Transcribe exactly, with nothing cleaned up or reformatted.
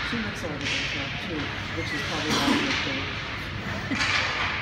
She looks older than twelve too, which is probably not a good thing.